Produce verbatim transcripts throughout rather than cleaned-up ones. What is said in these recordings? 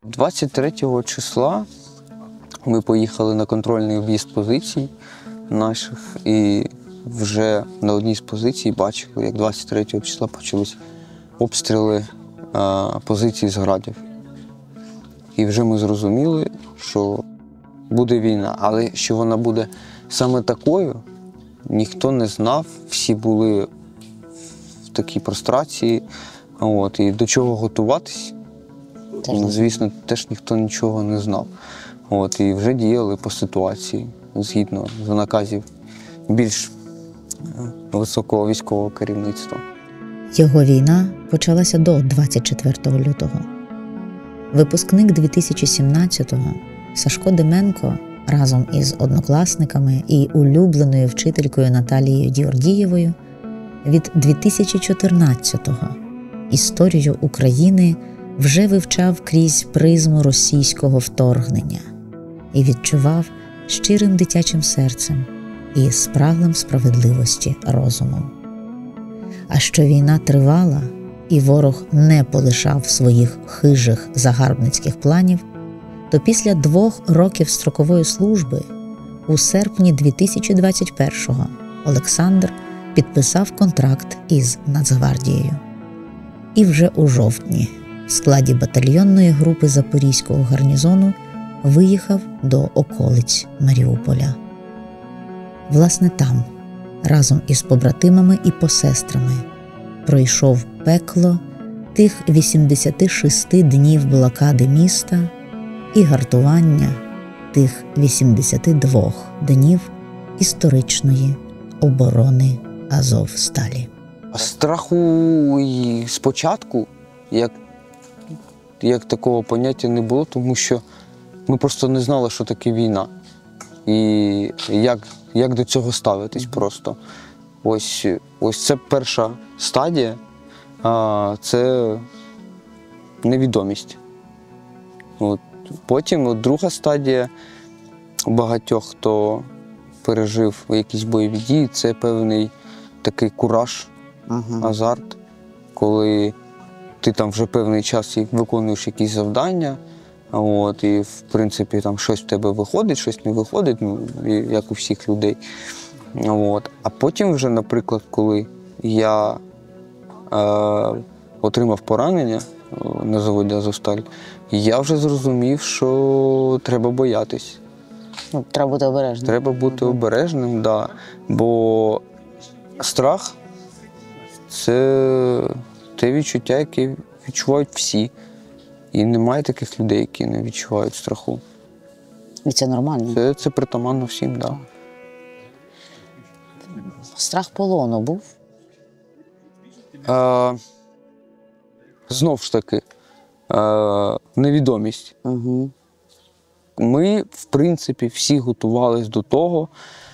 двадцять третього числа ми поїхали на контрольний об'їзд позицій наших і вже на одній з позицій бачили, як двадцять третього числа почалися обстріли а, позицій з градів. І вже ми зрозуміли, що буде війна, але що вона буде саме такою, ніхто не знав, всі були в такій прострації, от, і до чого готуватись, звісно, теж ніхто нічого не знав. От, і вже діяли по ситуації, згідно з наказів більш високого військового керівництва. Його війна почалася до двадцять четвертого лютого. Випускник дві тисячі сімнадцятого Сашко Деменко разом із однокласниками і улюбленою вчителькою Наталією Діордієвою від дві тисячі чотирнадцятого історію України вже вивчав крізь призму російського вторгнення і відчував щирим дитячим серцем і спраглим справедливості розумом. А що війна тривала, і ворог не полишав своїх хижих загарбницьких планів, то після двох років строкової служби у серпні дві тисячі двадцять першого Олександр підписав контракт із Нацгвардією. І вже у жовтні в складі батальйонної групи Запорізького гарнізону виїхав до околиць Маріуполя. Власне там, разом із побратимами і посестрами, пройшов пекло тих вісімдесят шість днів блокади міста і гартування тих вісімдесят два днів історичної оборони Азовсталі. Страху і спочатку, як, як такого поняття не було, тому що ми просто не знали, що таке війна. І як, як до цього ставитись просто. Ось, ось це перша стадія, а це невідомість. От. Потім от, друга стадія у багатьох, хто пережив якісь бойові дії, це певний такий кураж, uh-huh. азарт, коли ти там вже певний час виконуєш якісь завдання, от, і в принципі там щось в тебе виходить, щось не виходить, ну, як у всіх людей. От. А потім вже, наприклад, коли я е, отримав поранення на заводі «Азовсталь», я вже зрозумів, що треба боятись. Ну, треба бути обережним. Треба бути обережним, так. Да. Бо страх – це те відчуття, яке відчувають всі. І немає таких людей, які не відчувають страху. І це нормально? Це, це притаманно всім, так. Да. Страх полону був? Е, знов ж таки, е, невідомість. Угу. Ми, в принципі, всі готувалися до того,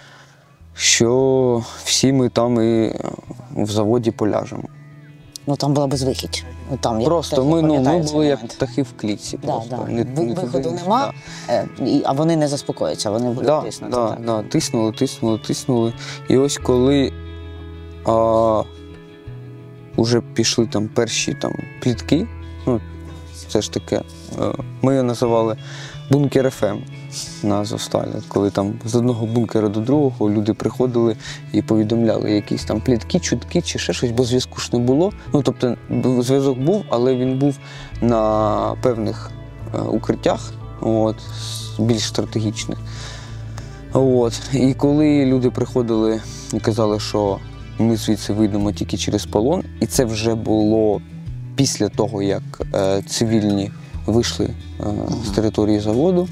що всі ми там і в заводі поляжемо. Ну там була безвихідь. Ну, там, просто ми, ну, ми були як птахи в клітці. Да, просто. да. Не, не Виходу туди, нема, да. а вони не заспокояться, вони будуть да, тиснути. Да, так. да. Тиснули, тиснули, тиснули. І ось коли а, вже пішли там перші там, плітки, ну, це ж таке, ми його називали бункер еф ем на Азовсталі, коли там з одного бункера до другого люди приходили і повідомляли якісь там плітки, чутки чи ще щось, бо зв'язку ж не було. Ну, тобто зв'язок був, але він був на певних е, укриттях, от, більш стратегічних. От. І коли люди приходили і казали, що ми звідси вийдемо тільки через полон, і це вже було після того, як е, цивільні вийшли е, з території заводу.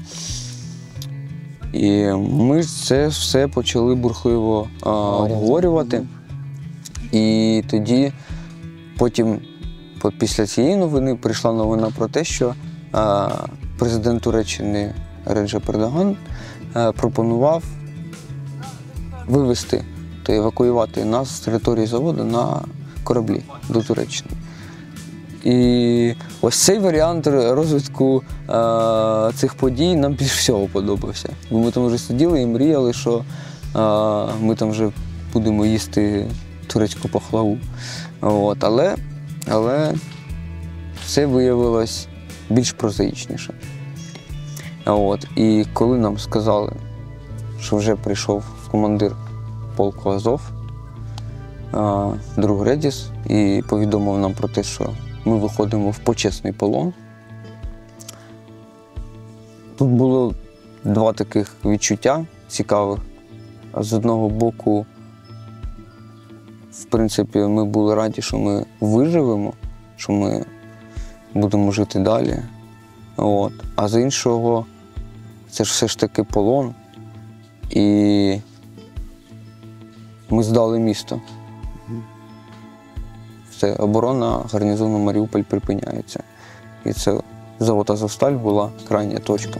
І ми це все почали бурхливо е, обговорювати. І тоді, потім, після цієї новини, прийшла новина про те, що е, президент Туреччини Реджеп Ердоган е, пропонував вивезти та евакуювати нас з території заводу на кораблі до Туреччини. І ось цей варіант розвитку е, цих подій нам більш всього подобався. Бо ми там вже сиділи і мріяли, що е, ми там вже будемо їсти турецьку пахлаву. От. Але, але все виявилось більш прозаїчніше. От. І коли нам сказали, що вже прийшов командир полку Азов, друг Редіс, і повідомив нам про те, що ми виходимо в почесний полон. Тут було два таких відчуття цікавих. З одного боку, в принципі, ми були раді, що ми виживемо, що ми будемо жити далі. От. А з іншого, це ж все ж таки полон. І ми здали місто. Все, оборона гарнізону Маріуполь припиняється. І це завод «Азовсталь» була крайня точка.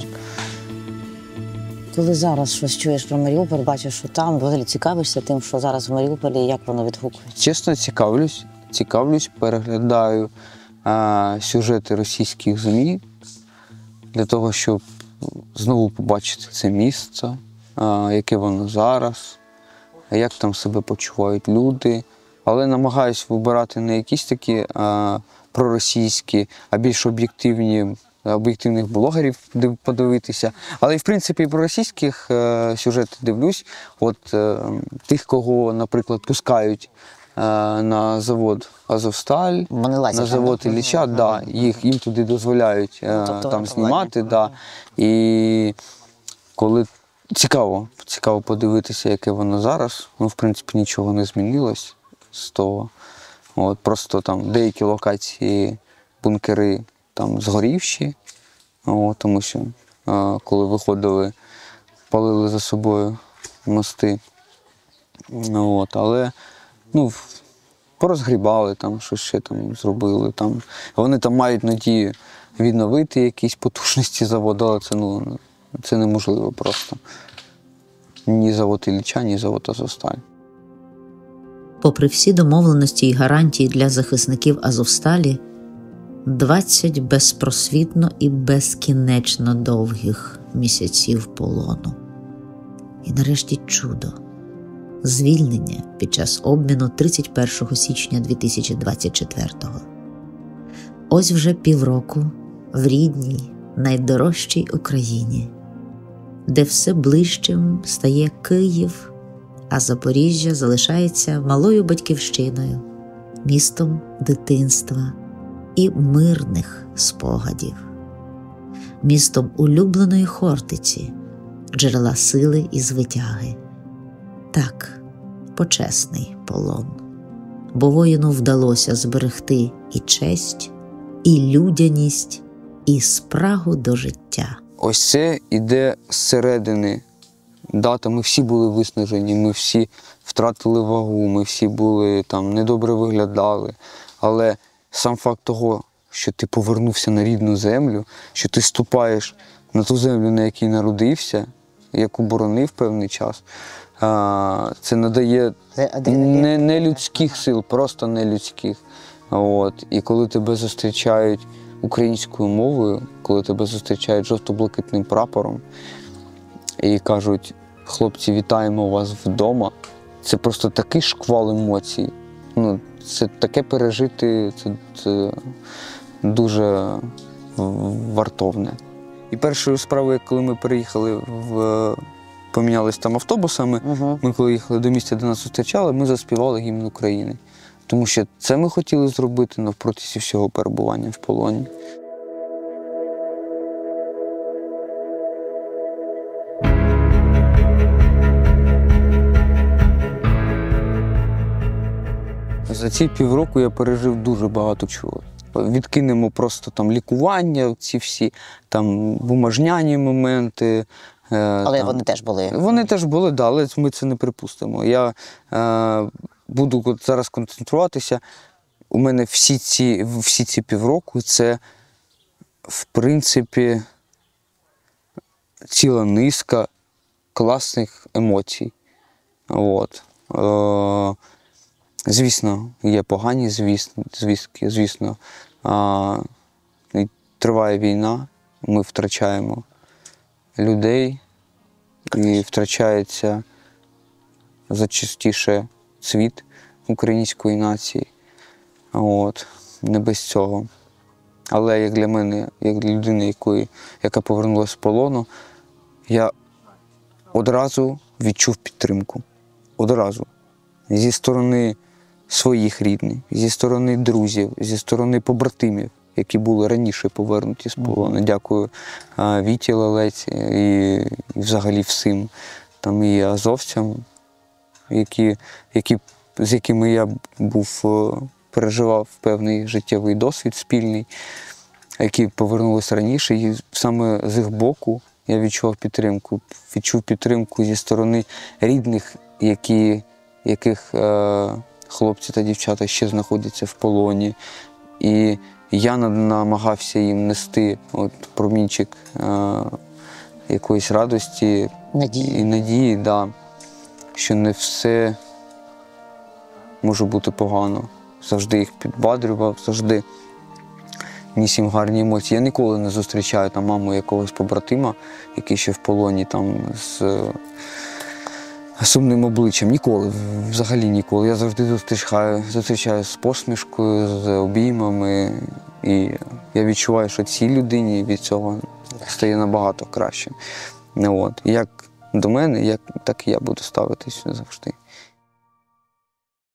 Коли зараз щось чуєш про Маріуполь, бачиш, що там, взагалі цікавишся тим, що зараз в Маріуполі, як воно відгукується? Чесно, цікавлюсь, цікавлюсь, переглядаю а, сюжети російських ЗМІ для того, щоб знову побачити це місце, а, яке воно зараз, як там себе почувають люди. Але намагаюсь вибирати не якісь такі а, проросійські, а більш об'єктивні, об'єктивних блогерів подивитися. Але і, в принципі, про російських е, сюжети дивлюсь. От е, тих, кого, наприклад, пускають е, на завод «Азовсталь», Вони лазять на там, завод да? «Ілліча», да, їх, їм туди дозволяють е, Тобто там вони знімати. владні. Да. І коли цікаво, цікаво подивитися, яке воно зараз. Ну, в принципі, нічого не змінилось з того. От, просто там деякі локації, бункери там згорівші, о, тому що а, коли виходили, палили за собою мости. От, але ну, порозгрібали, там, щось ще там зробили. Там. Вони там мають надію відновити якісь потужності заводу, але це, ну, це неможливо просто. Ні завод Ілліча, ні завод «Азовсталь». Попри всі домовленості і гарантії для захисників «Азовсталі», двадцять безпросвітно і безкінечно довгих місяців полону. І нарешті чудо. Звільнення під час обміну тридцять першого січня дві тисячі двадцять четвертого. Ось вже півроку в рідній, найдорожчій Україні, де все ближчим стає Київ, а Запоріжжя залишається малою батьківщиною, містом дитинства і мирних спогадів, містом улюбленої Хортиці, джерела сили і звитяги. Так, почесний полон. Бо воїну вдалося зберегти і честь, і людяність, і спрагу до життя. Ось це іде зсередини. Дата, ми всі були виснажені, ми всі втратили вагу, ми всі були там недобре виглядали. Але сам факт того, що ти повернувся на рідну землю, що ти ступаєш на ту землю, на якій народився, яку боронив певний час, це надає не, не людських сил, просто не людських. От. І коли тебе зустрічають українською мовою, коли тебе зустрічають жовто-блакитним прапором і кажуть: хлопці, вітаємо вас вдома, це просто такий шквал емоцій. Ну, це таке пережити, це, це дуже вартовне. І першою справою, коли ми переїхали в помінялись там автобусами, uh-huh. ми коли їхали до місця, де нас зустрічали, ми заспівали гімн України. Тому що це ми хотіли зробити навпроти всього перебування в полоні. За ці півроку я пережив дуже багато чого. Відкинемо просто там лікування, ці всі там бумажняні моменти. Але там, вони теж були. Вони теж були, да, але ми це не припустимо. Я е, буду от зараз концентруватися. У мене всі ці, всі ці півроку це, в принципі, ціла низка класних емоцій. От. Е, звісно, є погані звісно, звістки, звісно. Е, триває війна, ми втрачаємо людей, і втрачається зачастіше цвіт української нації. От. Не без цього. Але як для мене, як для людини, якої, яка повернулася з полону, я одразу відчув підтримку. Одразу. Зі сторони своїх рідних, зі сторони друзів, зі сторони побратимів, які були раніше повернуті з полону. Дякую а, Віті Лелеці і, і взагалі всім там і азовцям, які, які, з якими я був, переживав певний життєвий досвід спільний, які повернулися раніше. І саме з їх боку я відчував підтримку. Відчув підтримку зі сторони рідних, які, яких е, хлопці та дівчата ще знаходяться в полоні. І я намагався їм нести от, промінчик е, якоїсь радості Надії. і надії, да, що не все може бути погано. Завжди їх підбадрював, завжди ніс їм гарні емоції. Я ніколи не зустрічаю там маму якогось побратима, який ще в полоні там з сумним обличчям. Ніколи, взагалі ніколи. Я завжди зустрічаю, зустрічаю з посмішкою, з обіймами. І я відчуваю, що цій людині від цього стає набагато краще. От. Як до мене, як, так і я буду ставитись завжди.